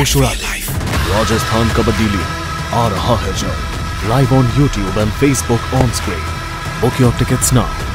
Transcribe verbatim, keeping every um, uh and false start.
होश उड़ा दे। राजस्थान कबड्डी लीग आ रहा है जब, live on YouTube and Facebook on screen. Book your tickets now.